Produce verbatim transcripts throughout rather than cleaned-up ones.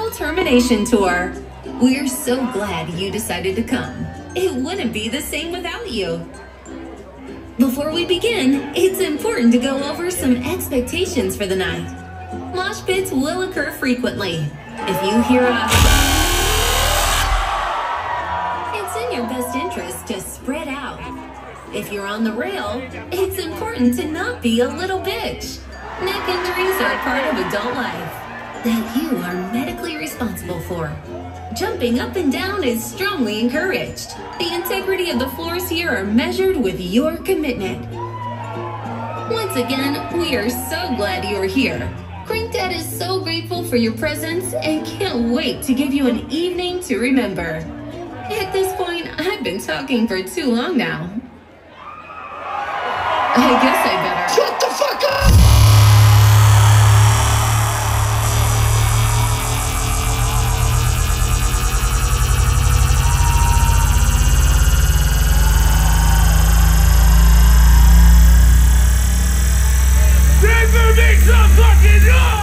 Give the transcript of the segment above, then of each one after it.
TOTAL Termination Tour. We're so glad you decided to come. It wouldn't be the same without you. Before we begin, it's important to go over some expectations for the night. Mosh pits will occur frequently. If you hear a... it's in your best interest to spread out. If you're on the rail, it's important to not be a little bitch. Neck injuries are a part of adult life that you are medically responsible for. Jumping up and down is strongly encouraged. The integrity of the floors here are measured with your commitment. Once again, we are so glad you are here. Crankdat is so grateful for your presence and can't wait to give you an evening to remember. At this point, I've been talking for too long now. I guess I better... Shut the fuck up! Never make some fucking noise!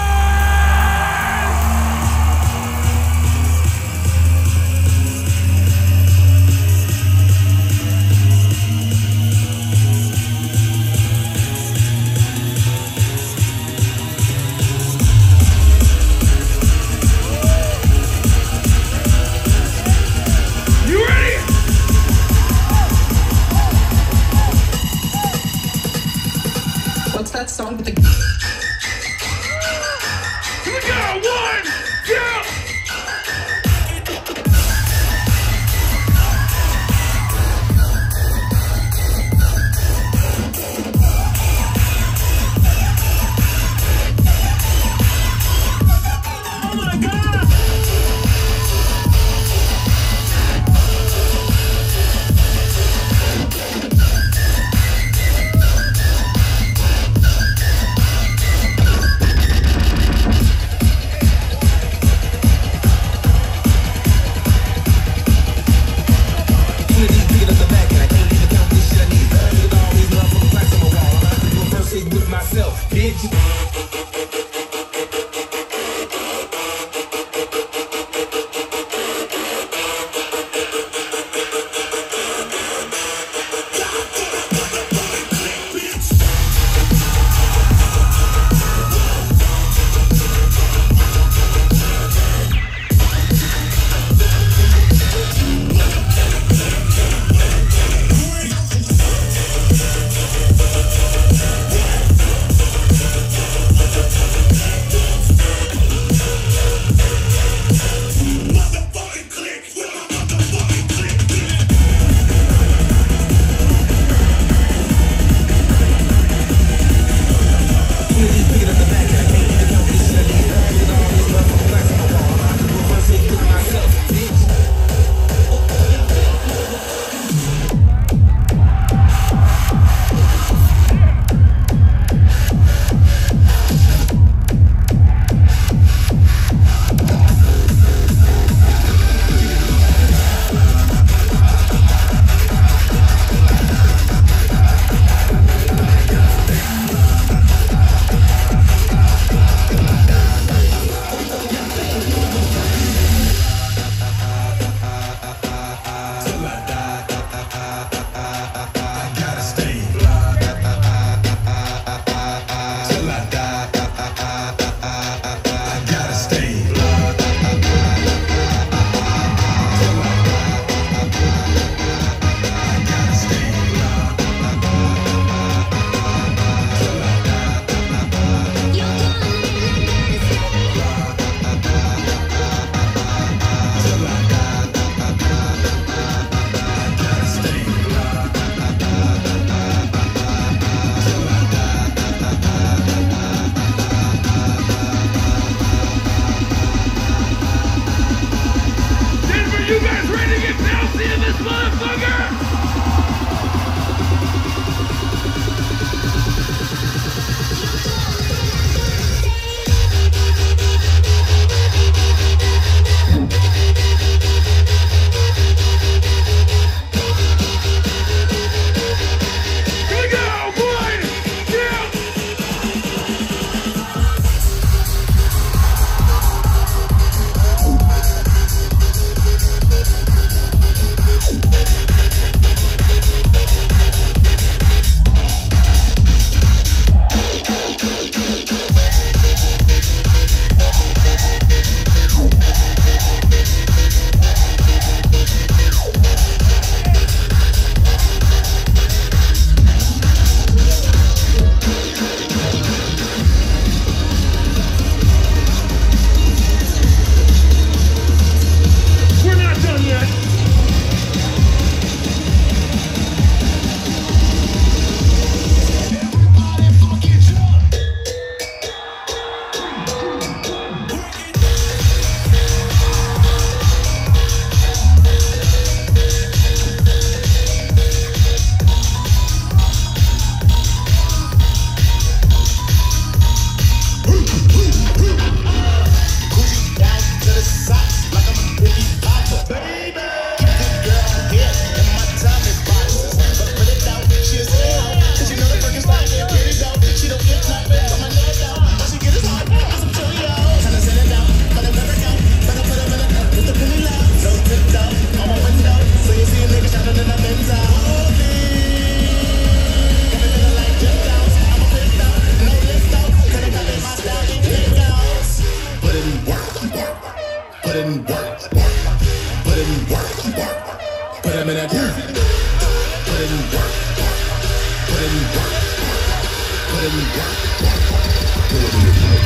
put in work, put in work, put him in that dirt, put in work, put in work, put in work, put in work.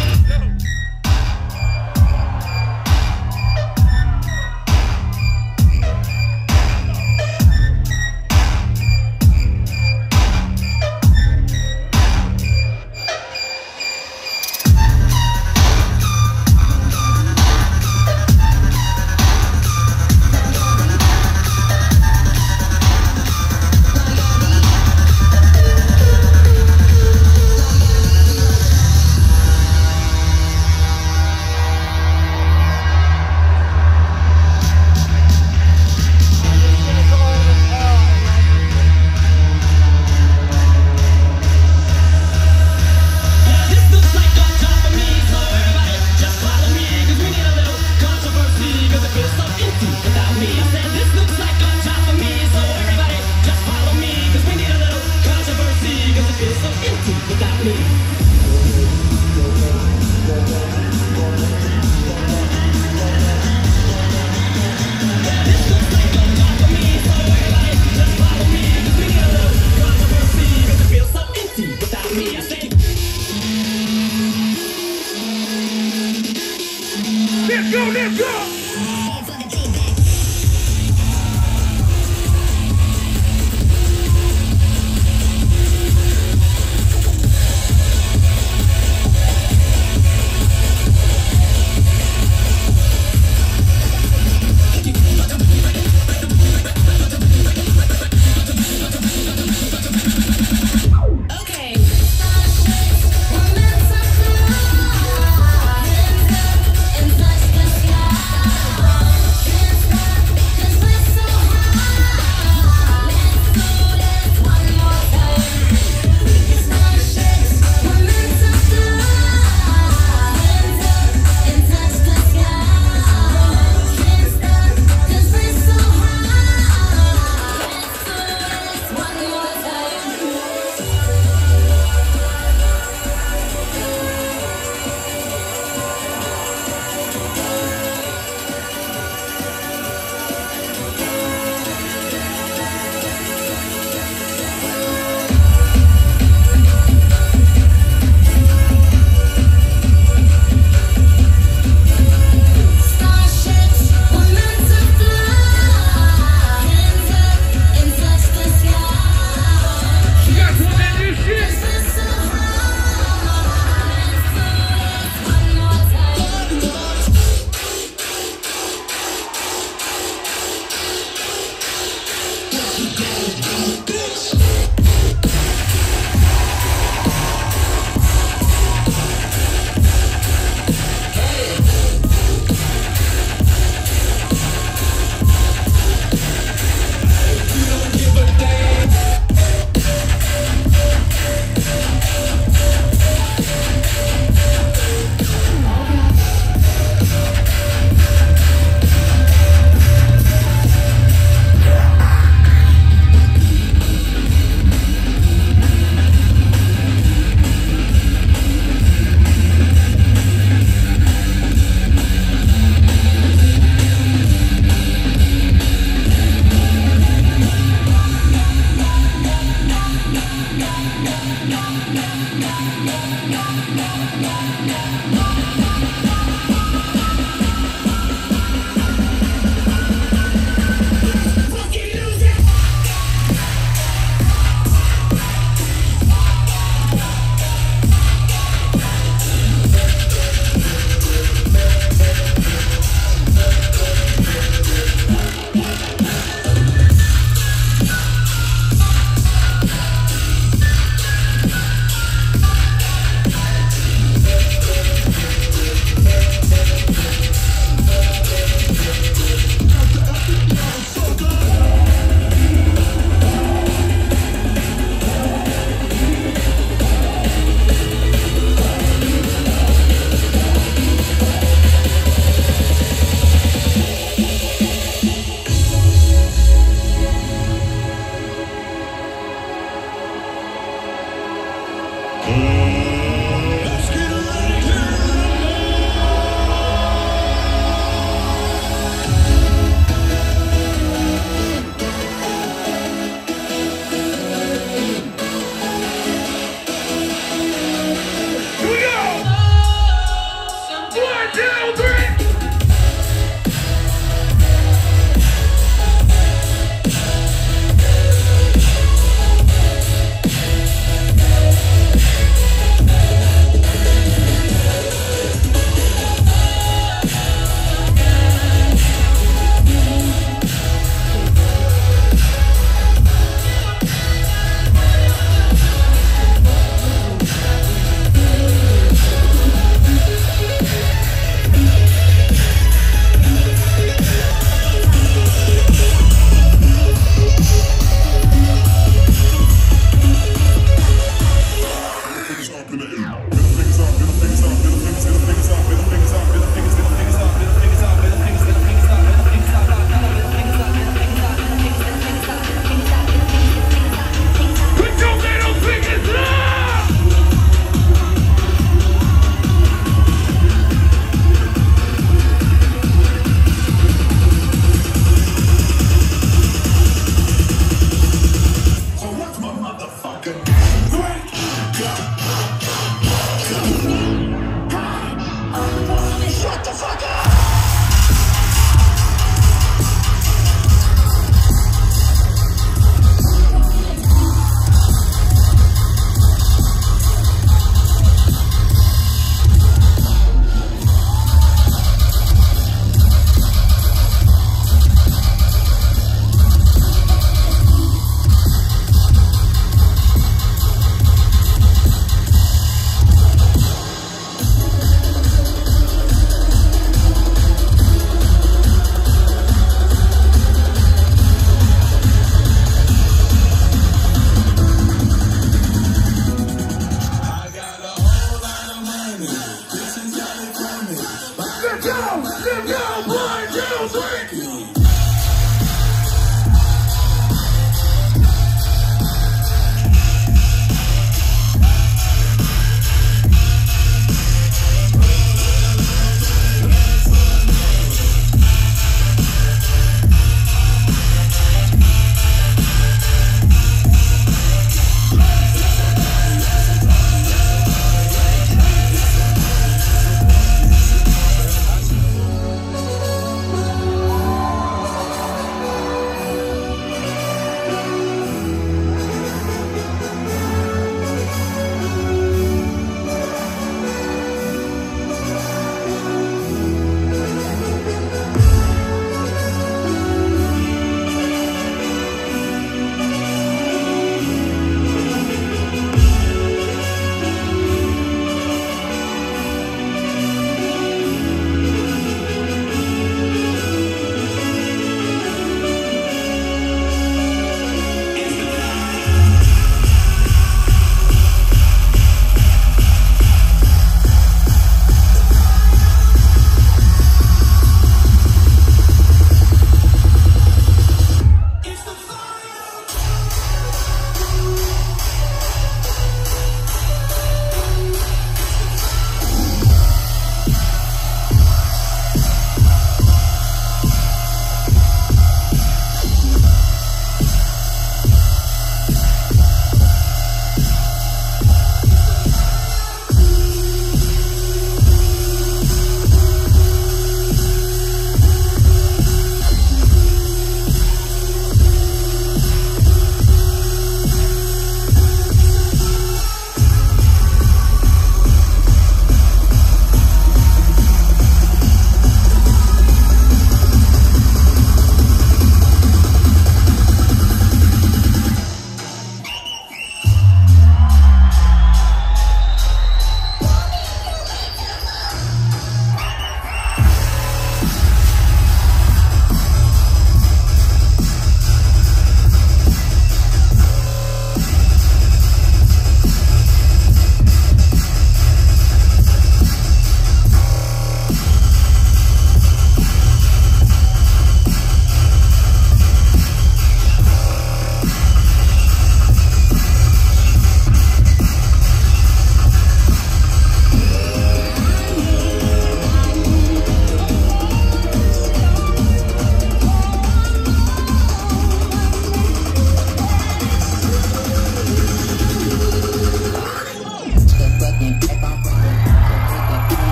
Let's go, let's go! Hands up and touch the sky.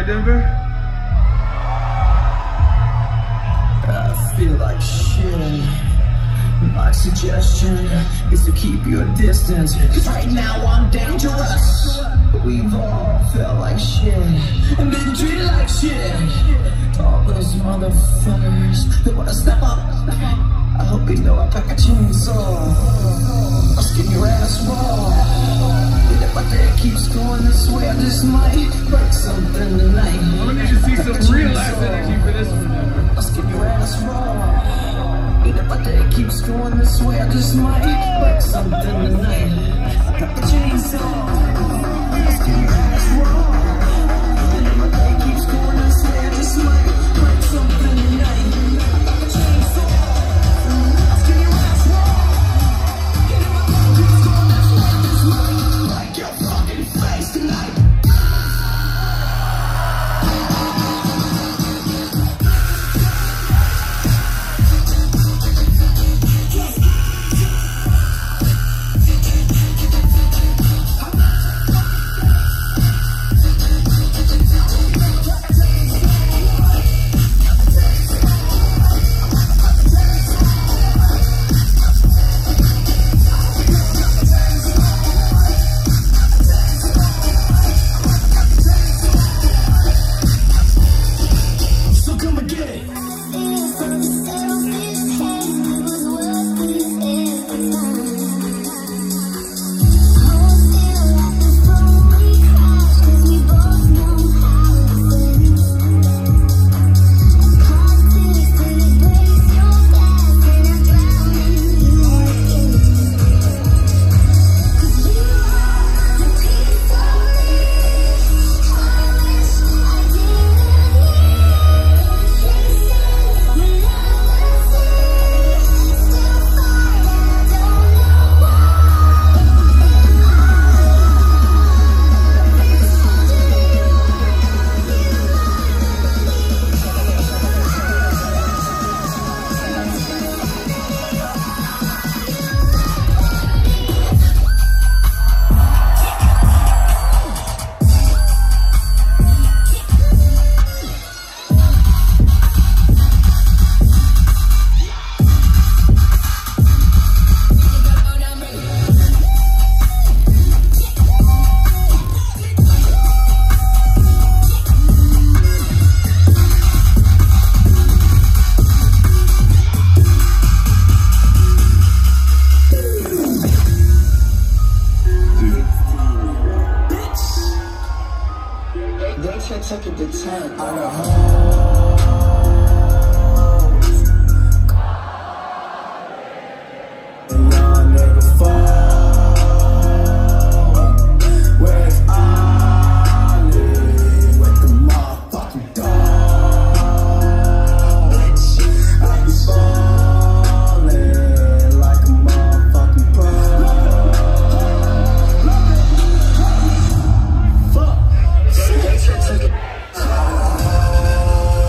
Denver? I feel like shit. My suggestion is to keep your distance, cause right now I'm dangerous. We've all felt like shit and been treated like shit. All those motherfuckers that wanna step up, I hope they know I pack a chainsaw. I'll skin your ass raw. And if my day keeps going this way, I just might break something tonight. I'm gonna need to see some real ass energy for this one. I'll skin your ass raw. And if my day keeps going this way, I just might break something tonight. Got the chainsaw. I'll skin your ass raw. And if my day keeps going this way, I just might break something tonight. Got the chainsaw. I'll skin your ass raw. And if my day keeps going this way, I just might break your fucking face tonight. Took it to ten. I got and y'all never fall. Where's Ollie with the motherfucking dog? I be falling like a motherfucking pro. Fuck. So they took it.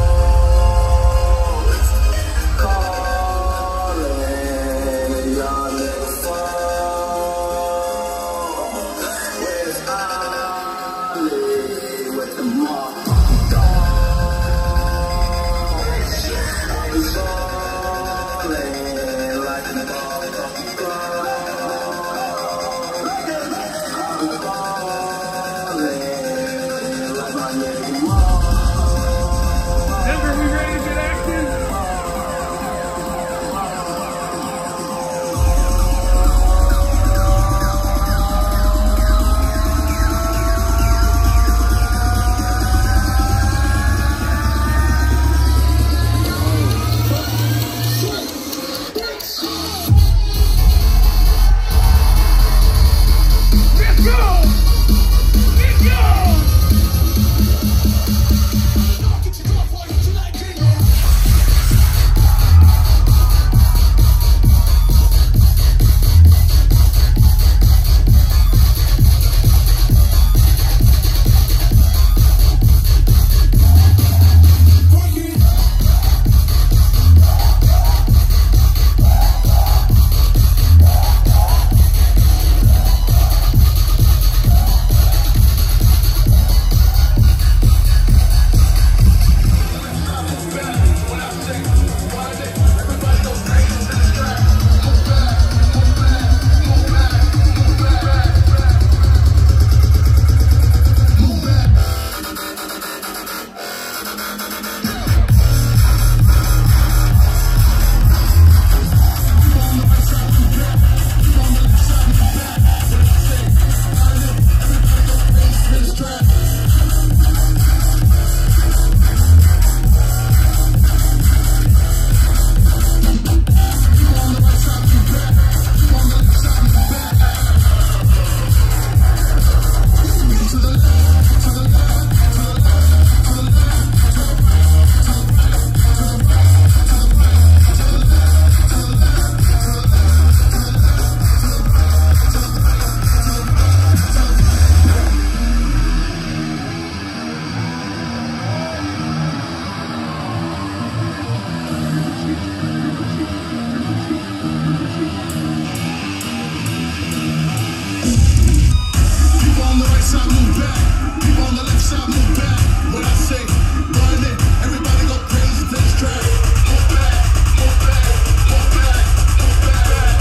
shot, move back. When I say run it, everybody go crazy to this track. Move back, move back, move back, move back,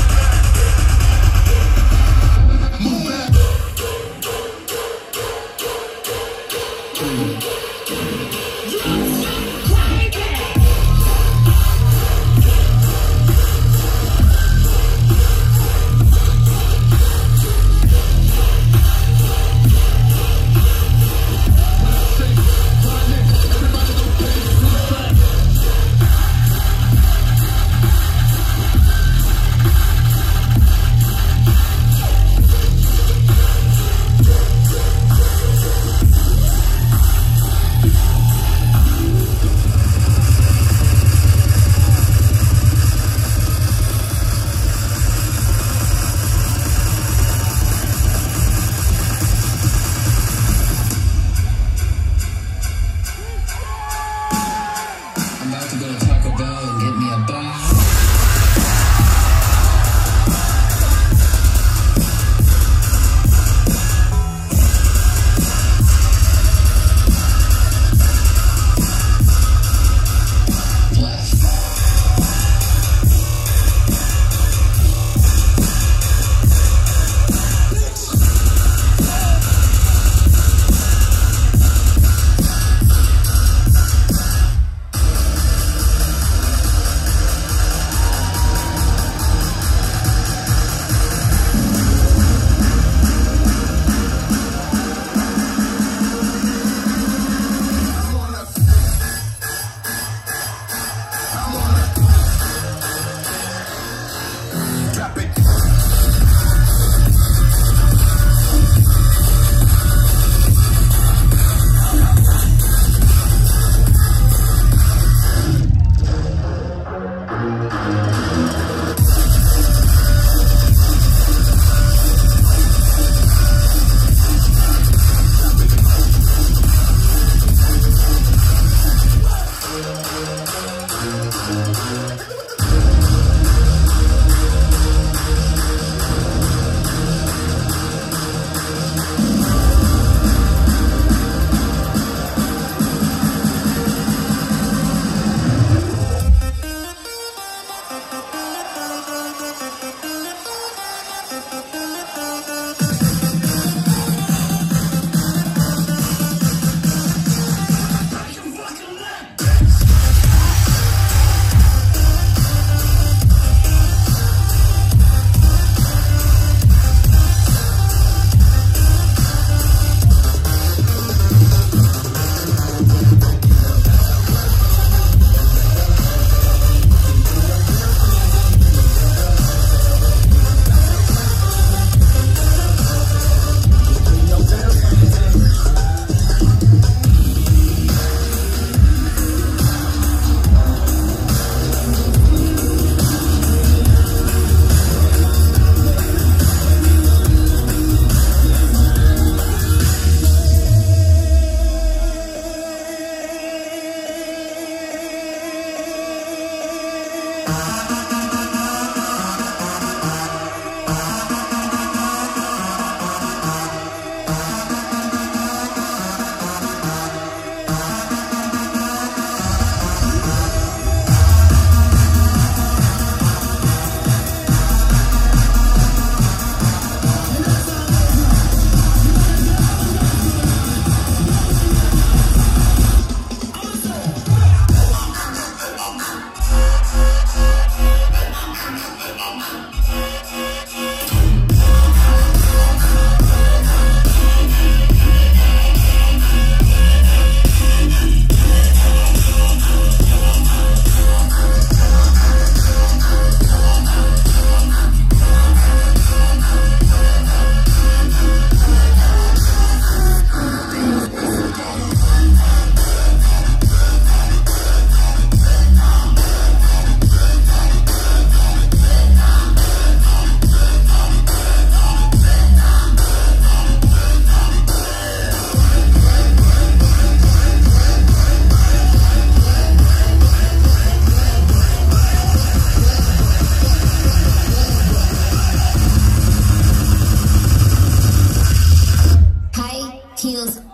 move back.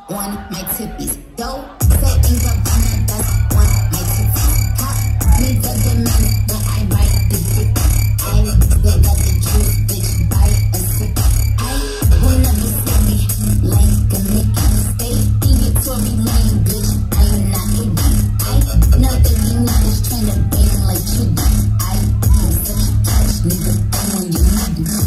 on my tippies. Yo, so things up on my dust on my tippies. Top me the demand that I write the dick. I still got the juice, bitch, buy a sip. I will never see me like a Mickey. Stay in your Tory lane, bitch. I am not kidding. I know that you niggas tryna bang like Chitty. I am such a touch, nigga. I know you need me.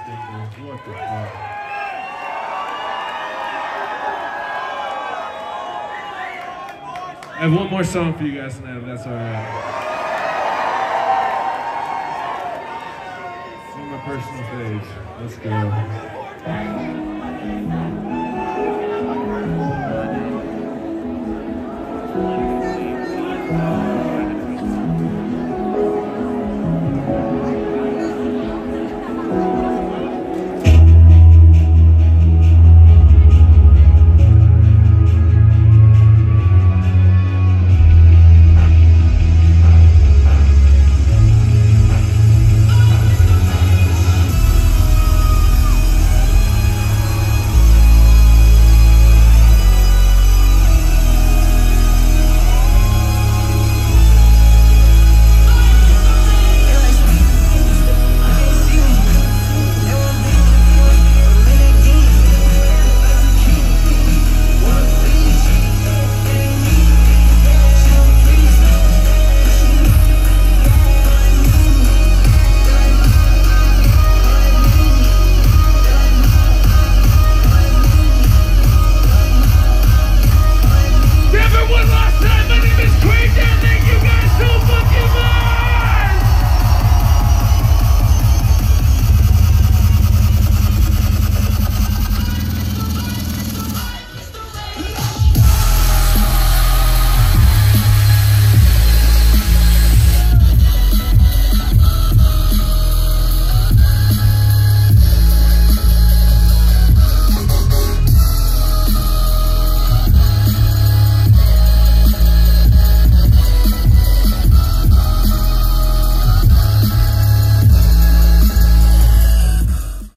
thing, what the fuck? I have one more song for you guys tonight, if that's alright. This is my personal stage. Let's go.